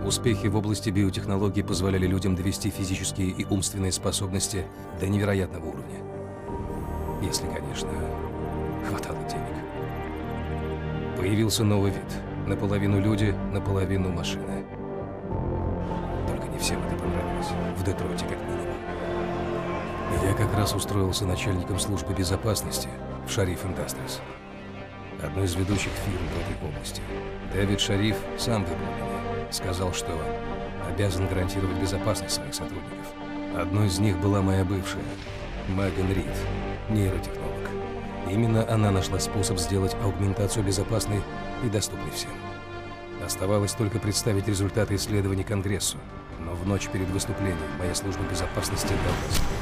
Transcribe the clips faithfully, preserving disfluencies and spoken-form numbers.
Успехи в области биотехнологий позволяли людям довести физические и умственные способности до невероятного уровня. Если, конечно, хватало денег. Появился новый вид. Наполовину люди, наполовину машины. Только не всем это понравилось. В Детройте как минимум. Я как раз устроился начальником службы безопасности в Шариф Industries, одной из ведущих фирм в этой области. Дэвид Шариф сам выбрал меня. Сказал, что обязан гарантировать безопасность своих сотрудников. Одной из них была моя бывшая, Меган Рид, нейротехнолог. Именно она нашла способ сделать аугментацию безопасной и доступной всем. Оставалось только представить результаты исследований Конгрессу, но в ночь перед выступлением моя служба безопасности дала сбой.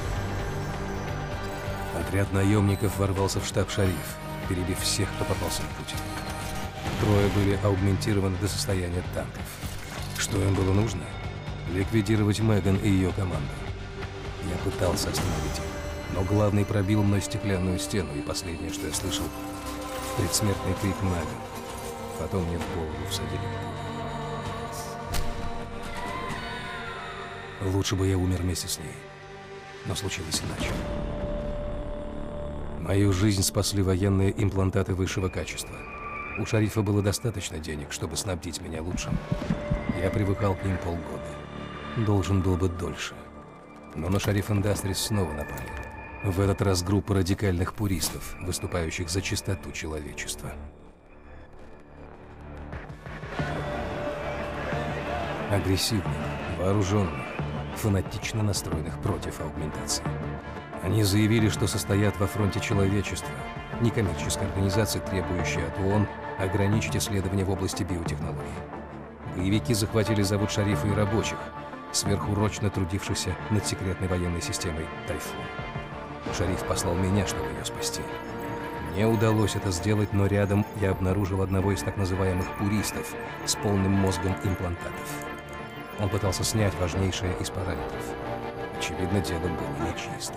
Отряд наемников ворвался в штаб Шариф, перебив всех, кто попался на пути. Трое были аугментированы до состояния танков. Что им было нужно? Ликвидировать Меган и ее команду. Я пытался остановить их, но главный пробил мной стеклянную стену, и последнее, что я слышал, предсмертный крик Меган. Потом мне в голову всадили пулю. Лучше бы я умер вместе с ней, но случилось иначе. Мою жизнь спасли военные имплантаты высшего качества. У Шарифа было достаточно денег, чтобы снабдить меня лучшим. Я привыкал к ним полгода. Должен был бы дольше. Но на Шариф Industries снова напали. В этот раз группа радикальных пуристов, выступающих за чистоту человечества. Агрессивных, вооруженных, фанатично настроенных против аугментации. Они заявили, что состоят во фронте человечества, некоммерческой организации, требующей от ООН ограничить исследования в области биотехнологий. Боевики захватили завод Шарифа и рабочих, сверхурочно трудившихся над секретной военной системой «Тайфун». Шариф послал меня, чтобы ее спасти. Мне удалось это сделать, но рядом я обнаружил одного из так называемых пуристов с полным мозгом имплантатов. Он пытался снять важнейшее из параметров. Очевидно, дело было нечисто.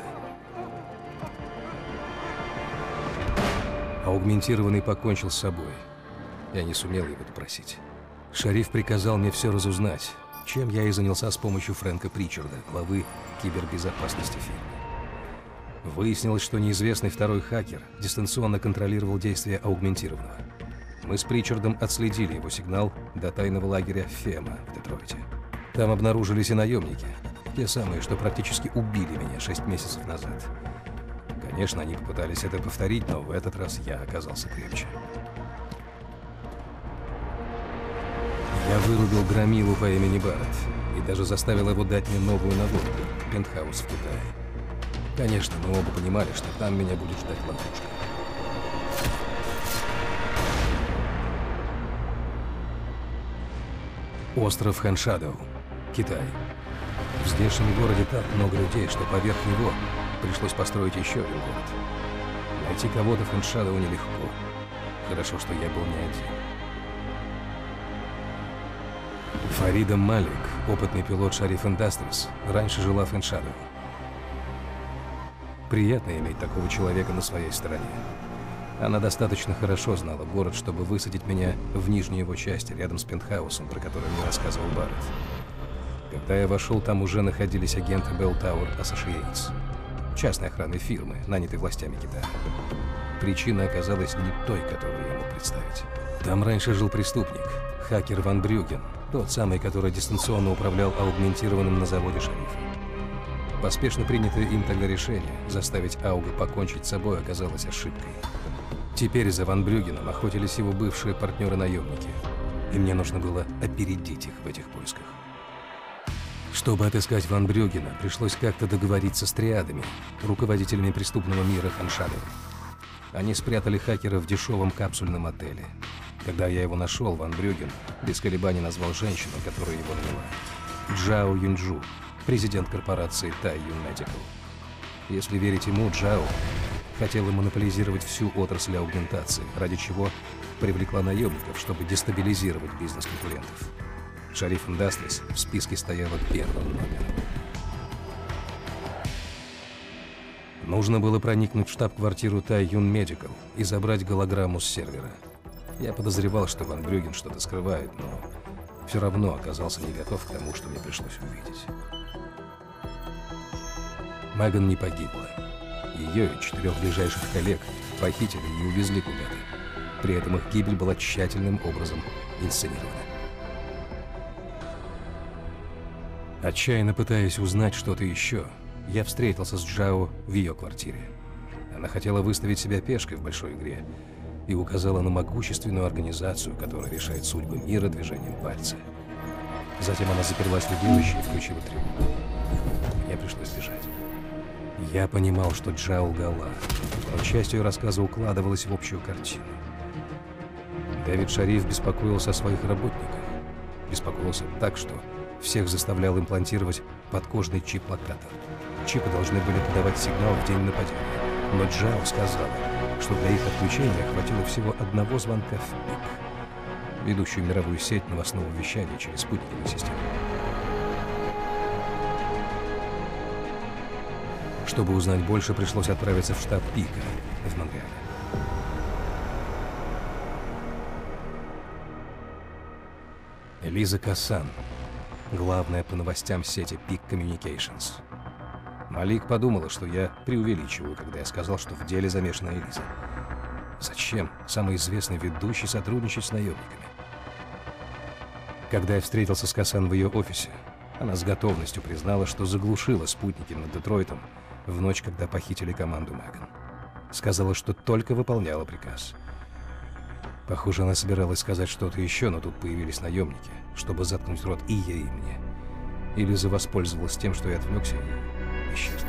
Аугментированный покончил с собой. Я не сумел его допросить. Шариф приказал мне все разузнать, чем я и занялся с помощью Фрэнка Причарда, главы кибербезопасности фирмы. Выяснилось, что неизвестный второй хакер дистанционно контролировал действия аугментированного. Мы с Причардом отследили его сигнал до тайного лагеря Фема в Детройте. Там обнаружились и наемники, те самые, что практически убили меня шесть месяцев назад. Конечно, они попытались это повторить, но в этот раз я оказался крепче. Я вырубил громилу по имени Барретт и даже заставил его дать мне новую наводку — пентхаус в Китае. Конечно, мы оба понимали, что там меня будет ждать ловушка. Остров Хэншадоу, Китай. В здешнем городе так много людей, что поверх него пришлось построить еще один город. Найти кого-то в Хэншадоу нелегко. Хорошо, что я был не один. Фарида Малик, опытный пилот Шариф Industries, раньше жила в Хэншадоу. Приятно иметь такого человека на своей стороне. Она достаточно хорошо знала город, чтобы высадить меня в нижней его части, рядом с пентхаусом, про который мне рассказывал Барретт. Когда я вошел, там уже находились агенты Bell Tower Associates, частной охранной фирмы, нанятой властями Китая. Причина оказалась не той, которую я мог представить. Там раньше жил преступник, хакер Ван Брюген, тот самый, который дистанционно управлял аугментированным на заводе Шарифа. Поспешно принятое им тогда решение заставить Ауга покончить с собой оказалось ошибкой. Теперь за Ван Брюгеном охотились его бывшие партнеры-наемники, и мне нужно было опередить их в этих поисках. Чтобы отыскать Ван Брюгена, пришлось как-то договориться с триадами, руководителями преступного мира Хэншадоу. Они спрятали хакера в дешевом капсульном отеле. Когда я его нашел, Ван Брюген без колебаний назвал женщину, которая его наняла. Джао Юнджу, президент корпорации Тай Юн Медикал. Если верить ему, Джао хотела монополизировать всю отрасль аугментации, ради чего привлекла наемников, чтобы дестабилизировать бизнес конкурентов. Шариф Industries в списке стояла первым номером. Нужно было проникнуть в штаб-квартиру Тай Юн Медикал и забрать голограмму с сервера. Я подозревал, что Ван Брюген что-то скрывает, но все равно оказался не готов к тому, что мне пришлось увидеть. Меган не погибла. Ее и четырех ближайших коллег похитили и увезли куда-то. При этом их гибель была тщательным образом инсценирована. Отчаянно пытаясь узнать что-то еще, я встретился с Джао в ее квартире. Она хотела выставить себя пешкой в большой игре и указала на могущественную организацию, которая решает судьбы мира движением пальца. Затем она заперлась в убежище и включила тревогу. Мне пришлось бежать. Я понимал, что Джао лгала, но часть ее рассказа укладывалась в общую картину. Дэвид Шариф беспокоился о своих работниках. Беспокоился так, что всех заставлял имплантировать подкожный чип-локатор. Чипы должны были подавать сигнал в день нападения, но Джао сказала, что для их отключения хватило всего одного звонка в ПИК, ведущую мировую сеть новостного вещания через спутниковую систему. Чтобы узнать больше, пришлось отправиться в штаб ПИКа в Монреале. Элиза Кассан, главная по новостям сети пик Communications. Малик подумала, что я преувеличиваю, когда я сказал, что в деле замешана Элиза. Зачем самый известный ведущий сотрудничать с наемниками? Когда я встретился с Кассан в ее офисе, она с готовностью признала, что заглушила спутники над Детройтом в ночь, когда похитили команду Меган. Сказала, что только выполняла приказ. Похоже, она собиралась сказать что-то еще, но тут появились наемники, чтобы заткнуть рот и ей, и мне. Элиза воспользовалась тем, что я отвлекся, и исчезла.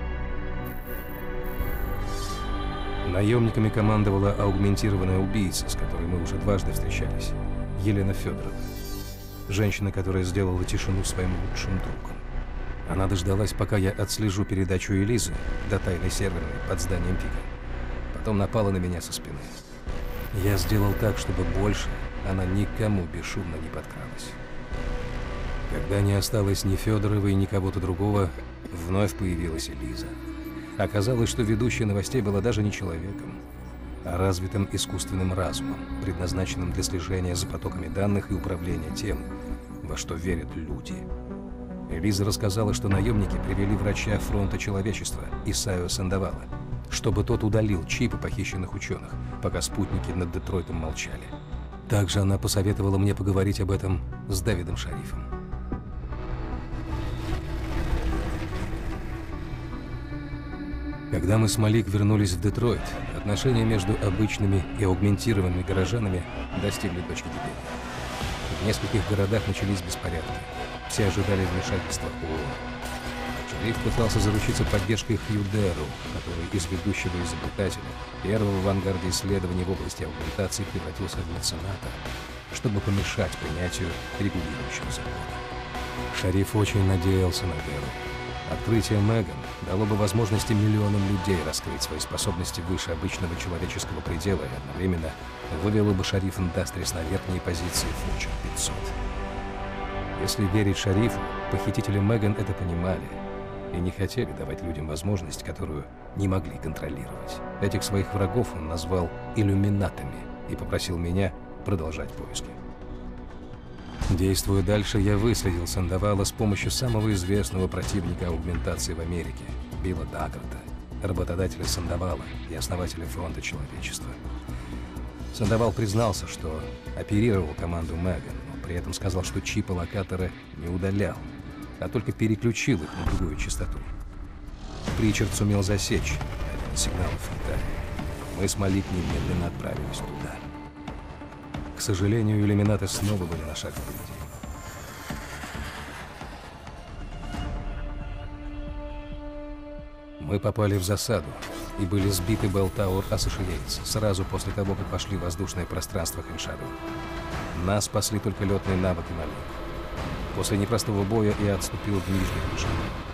Наемниками командовала аугментированная убийца, с которой мы уже дважды встречались, Елена Федорова. Женщина, которая сделала тишину своим лучшим другом. Она дождалась, пока я отслежу передачу Элизы до тайной серверной под зданием ПИКа. Потом напала на меня со спины. Я сделал так, чтобы больше она никому бесшумно не подкралась. Когда не осталось ни Федоровой, ни кого-то другого, вновь появилась Элиза. Оказалось, что ведущая новостей была даже не человеком, а развитым искусственным разумом, предназначенным для слежения за потоками данных и управления тем, во что верят люди. Элиза рассказала, что наемники привели врача фронта человечества Исайо Сандавала, чтобы тот удалил чипы похищенных ученых, пока спутники над Детройтом молчали. Также она посоветовала мне поговорить об этом с Дэвидом Шарифом. Когда мы с Малик вернулись в Детройт, отношения между обычными и аугментированными горожанами достигли точки кипения. В нескольких городах начались беспорядки. Все ожидали вмешательства ООН. Шариф пытался заручиться поддержкой Хью Дэру, который из ведущего изобретателя, первого в авангарде исследований в области аугментации, превратился в мецената, чтобы помешать принятию регулирующего закона. Шариф очень надеялся на Дэру. Открытие Меган дало бы возможности миллионам людей раскрыть свои способности выше обычного человеческого предела и одновременно вывело бы Шариф Industries на верхние позиции Fortune пятьсот. Если верить Шарифу, похитители Меган это понимали и не хотели давать людям возможность, которую не могли контролировать. Этих своих врагов он назвал иллюминатами и попросил меня продолжать поиски. Действуя дальше, я выследил Сандавала с помощью самого известного противника аугментации в Америке, Билла Даггарта, работодателя Сандавала и основателя фронта человечества. Сандавал признался, что оперировал команду Меган, но при этом сказал, что чипы локатора не удалял, а только переключил их на другую частоту. Причард сумел засечь один из сигналов в Италии. Мы с Малик немедленно отправились туда. К сожалению, иллюминаты снова были на шаг впереди. Мы попали в засаду и были сбиты Bell Tower Associates сразу после того, как пошли в воздушное пространство Хэншаду. Нас спасли только летные навыки Малик. После непростого боя я отступил в нижний режим.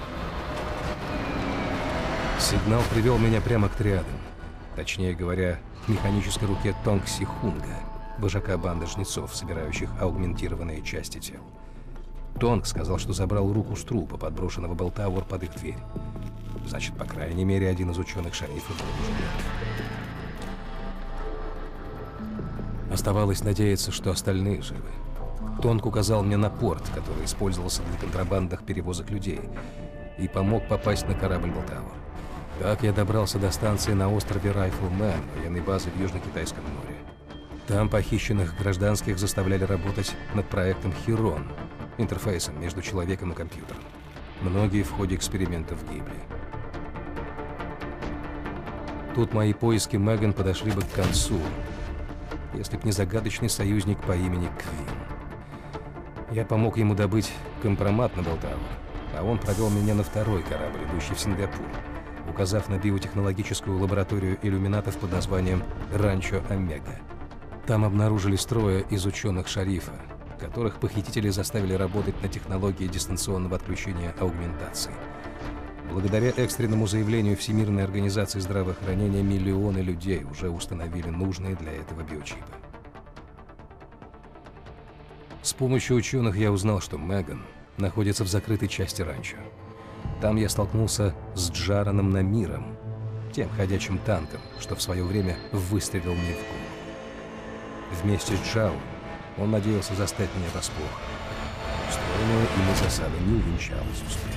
Сигнал привел меня прямо к триадам. Точнее говоря, к механической руке Тонг Сихунга, вожака банды жнецов, собирающих аугментированные части тел. Тонг сказал, что забрал руку с трупа, подброшенного Bell Tower под их дверь. Значит, по крайней мере, один из ученых Шарифа был уже мертв. Оставалось надеяться, что остальные живы. Тонг указал мне на порт, который использовался для контрабандных перевозок людей, и помог попасть на корабль «Болтауэр». Так я добрался до станции на острове Райфлмен, военной базы в Южно-Китайском море. Там похищенных гражданских заставляли работать над проектом «Хирон», интерфейсом между человеком и компьютером. Многие в ходе экспериментов гибли. Тут мои поиски Меган подошли бы к концу, если б не загадочный союзник по имени Квин. Я помог ему добыть компромат на Болтауэр, а он провел меня на второй корабль, идущий в Сингапур, указав на биотехнологическую лабораторию иллюминатов под названием «Ранчо Омега». Там обнаружились трое из ученых Шарифа, которых похитители заставили работать на технологии дистанционного отключения аугментации. Благодаря экстренному заявлению Всемирной организации здравоохранения миллионы людей уже установили нужные для этого биочипы. С помощью ученых я узнал, что Меган находится в закрытой части ранчо. Там я столкнулся с Джараном Намиром, тем ходячим танком, что в свое время выстрелил мне в голову. Вместе с Джао он надеялся застать меня врасплох. Устроенная ими засада не увенчалась успехом.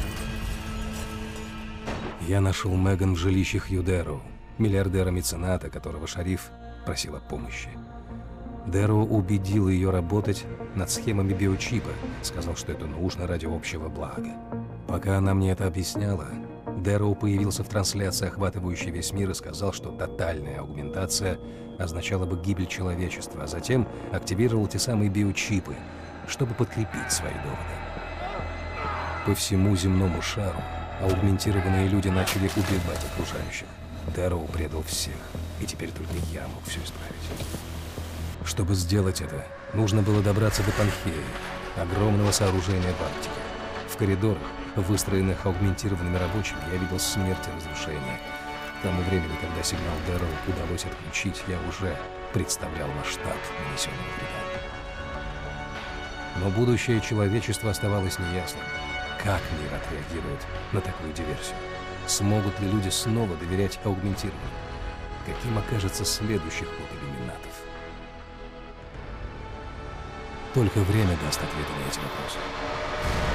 Я нашел Меган в жилище Хью Дэроу, миллиардера-мецената, которого Шариф просил о помощи. Дэроу убедил ее работать над схемами биочипа, сказал, что это нужно ради общего блага. Пока она мне это объясняла, Дэроу появился в трансляции, охватывающей весь мир, и сказал, что тотальная аугментация означала бы гибель человечества, а затем активировал те самые биочипы, чтобы подкрепить свои доводы. По всему земному шару аугментированные люди начали убивать окружающих. Дэроу предал всех, и теперь только я мог все исправить. Чтобы сделать это, нужно было добраться до Панхеи, огромного сооружения в Арктике. В коридорах, выстроенных аугментированными рабочими, я видел смерть и разрушение. К тому времени, когда сигнал Дэроу удалось отключить, я уже представлял масштаб нанесенного вреда. Но будущее человечества оставалось неясным. Как мир отреагирует на такую диверсию? Смогут ли люди снова доверять аугментированию? Каким окажется следующий ход иллюминатов? Только время даст ответы на эти вопросы.